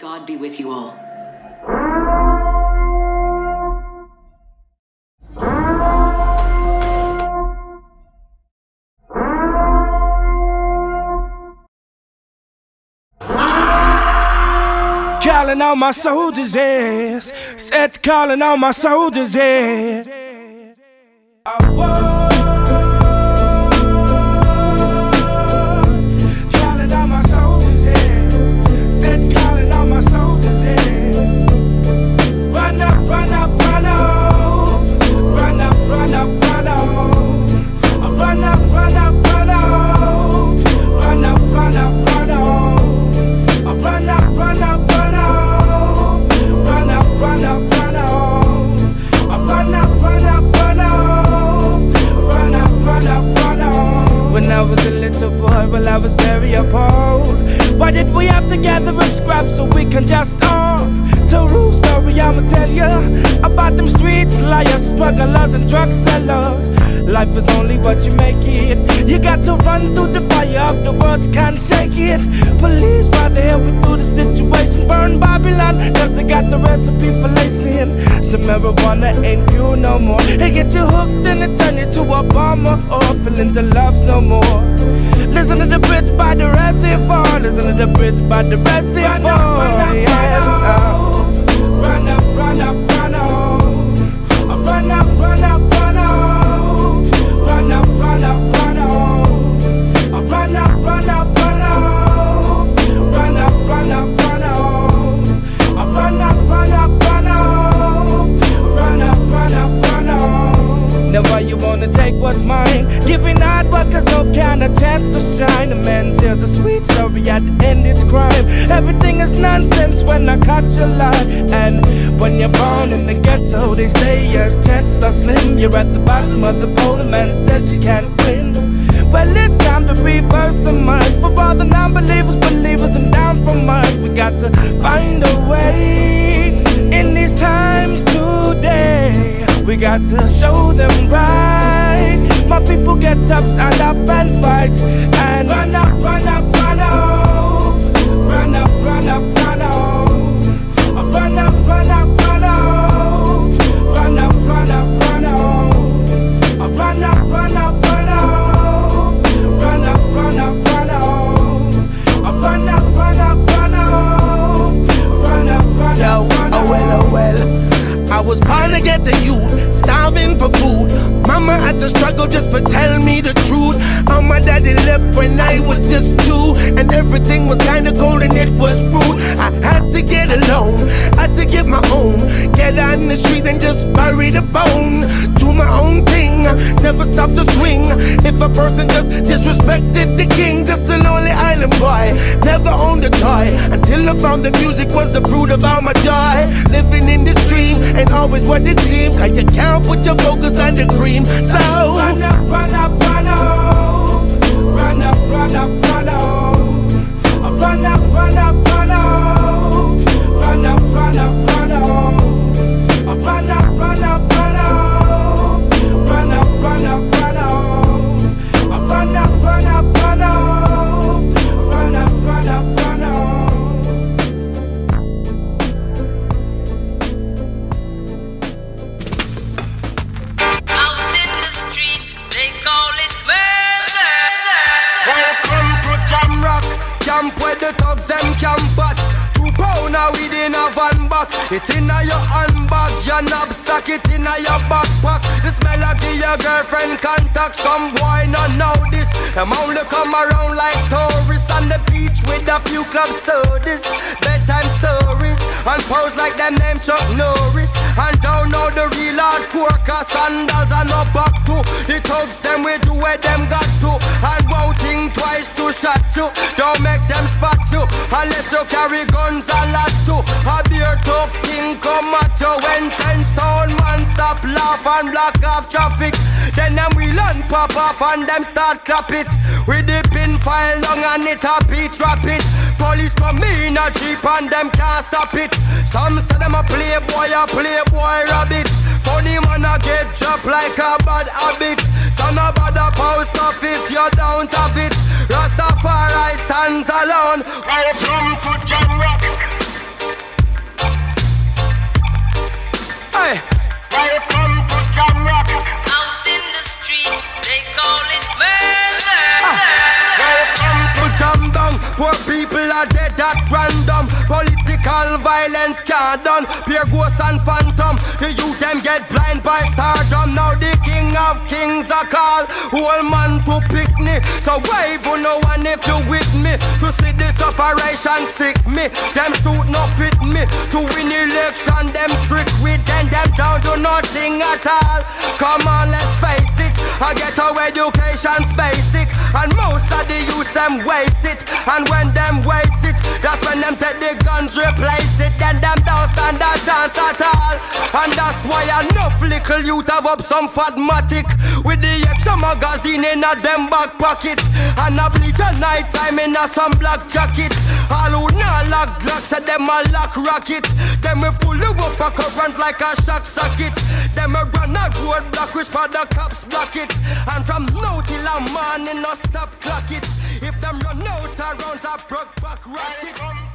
God be with you all. Calling all my soldiers, yes. Said calling all my soldiers, yes. Calling all my soldiers, yes. Said calling all my soldiers, yes. Run up, run up, run up. Run up, run up, run up. Run up, run up, run up. Run up, run up, run up. Run up, run up, run up. Run up, run up, run up. Run up, run up, run up. Run up, run up, run up. When I was a little boy, well, I was very appalled. Why did we have to gather up scraps so we can just off? To rule story, I'ma tell ya about them streets, liars, strugglers, and drug sellers. Life is only what you make it. You got to run through the fire of the words, can't shake it. Police, why the hell we through the situation? Burn Babylon, cause they got the recipe for lacing. Some marijuana ain't pure no more. It get you hooked and it turn you to a bomber. Or feelings of love's no more. Listen to the bridge by the reservoir. Listen to the bridge by the reservoir. Yes, run up, run up, run up. Run up, run up, run up. Run up, run up, run up. Run up, run up, run up. Run up, run up, run up. Run up, run up, run up. Run up, run up, run up. Now why you wanna take what's mine? Giving hard work cause no kind of chance to shine. A man tells a sweet story, at the end it's crime. Everything is nonsense when I catch a lie. And when you're born in the ghetto, they say your chances are slim. You're at the bottom of the pole, the man says you can't win. Well, it's time to reverse the mind. For all the non-believers, believers, and down from Mars. We got to find a way in these times today. We got to show them right. My people get tough, stand up and fight. And run up, run up, run up. Run up, run up, run up. Run up, run up, run up. Run up, run up, run up. Run up, run up, run up. Run up, run up, run up. Run up, run up, run up. Run up, run up, run up. Oh well. I was born to get the youth, starving for food. Mama had to struggle just for telling me the truth. How my daddy left when I was just 2, and everything was kinda cold and it was rude. I had to get alone, had to get my own. Get on the street and just bury the bone. Do my own thing, never stop to swing. If a person just disrespected the king, just a lonely island boy, never owned a toy. Until I found the music was the fruit of all my joy. Living in the stream ain't always what it seems, cause you can't put your focus on the cream. So run up, run up, run up. Run up, run up, run up. Run up, run up, run up. Run up, run up, run up. Run up, run up, run up. Run up, run up, run up. Run up, run up, run up. Run up, run up, run up. Camp where the thugs them camp at. 2 pound a weed in a van back. It inna your handbag, your knapsack, it inna your backpack. The smell of give your girlfriend contact. Some boy not know this. Them only come around like tourists on the beach with a few club sodas, bedtime stories, and pose like them name Chuck Norris. And don't know the real hardcore, cause sandals are no back to. The thugs them we do where them got to, and won't think twice to shot you. Don't make them spot you, unless you carry guns a lot too. A beer tough king come at you when trench town man stop laugh and block off traffic. Then them we learn pop off and them start clap it. With the pin file long and it a beat rapid. Police come in a jeep and them can't stop it. Some say them a playboy rabbit. Funny man a get dropped like a bad habit. So no bother post off if you don't have it. Rastafari stands alone. I from for Jam Rock. Poor people are dead at random. Political violence can't done. Pure ghosts and phantom. The youth them get blind by stardom. Now the king of kings are called. Whole man to pick me. So wave on no one if you with me. To see this operation sick me. Them suit not fit me. To win election them trick with them down to nothing at all. Come on, let's face it. I get our education's basic, and most of the youth them waste it. And when them waste it, that's when them take the guns replace it. Then them don't stand a chance at all. And that's why enough little youth have up some fatmatic with the extra magazine in a them back pocket, and a bleach at night time in a some black jacket. All who not lock Glock said them a lock rocket. Them we fully up a current like a shock socket. Them a run a road block which for the cops block it. And from now till a morning no stop clock it. If them run out of rounds I broke back ratchet.